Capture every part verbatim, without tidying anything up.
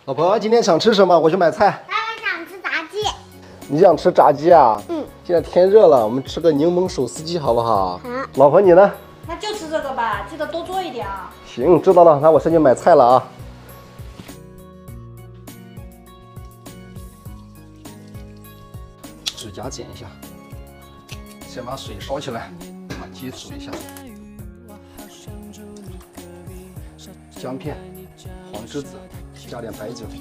老婆，今天想吃什么？我去买菜。 爸爸想吃炸鸡。 你想吃炸鸡啊？ 嗯。 现在天热了，我们吃个柠檬手撕鸡好不好？ 好。 老婆，你呢？ 那就吃这个吧，记得多做一点啊。 行，知道了，那我先去买菜了啊。指甲剪一下，先把水烧起来，把鸡煮一下。姜片、黄栀子，加点白酒。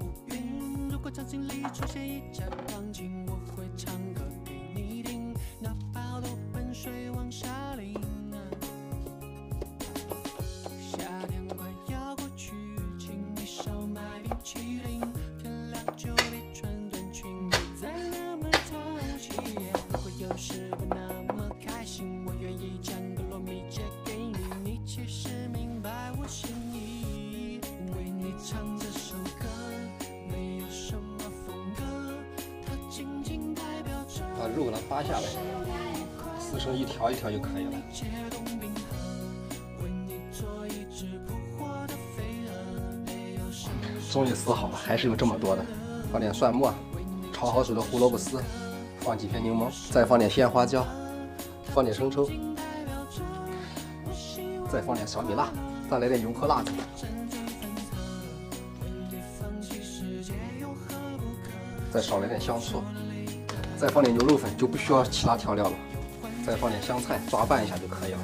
把肉给它扒下来，撕成一条一条就可以了。终于撕好了，还是有这么多的。放点蒜末，焯好水的胡萝卜丝，放几片柠檬，再放点鲜花椒，放点生抽，再放点小米辣，再来点油泼辣子。再少来点香醋。再放点牛肉粉，就不需要其他调料了。再放点香菜，抓拌一下就可以了。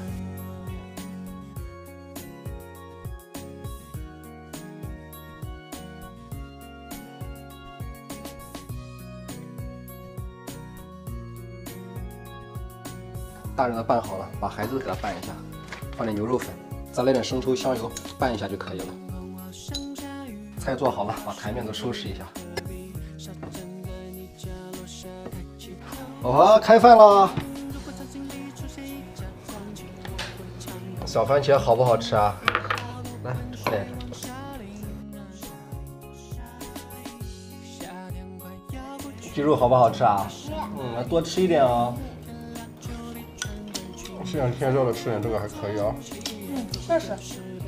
大人的拌好了，把孩子给它拌一下，放点牛肉粉，再来点生抽、香油，拌一下就可以了。菜做好了，把台面都收拾一下。老婆，开饭了。小番茄好不好吃啊？来，吃点。鸡肉好不好吃啊？嗯，多吃一点啊。 这两天热了，吃点这个还可以啊。 嗯，确实。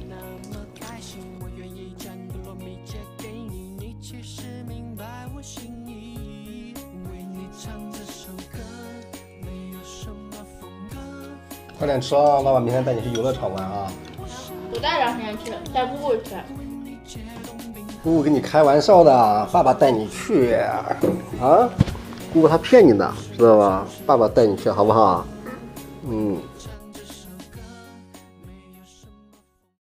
快点吃啊！爸爸明天带你去游乐场玩啊！ 不带两天去，带姑姑去。 姑姑跟你开玩笑的，爸爸带你去啊！姑姑她骗你的，知道吧？爸爸带你去好不好？嗯。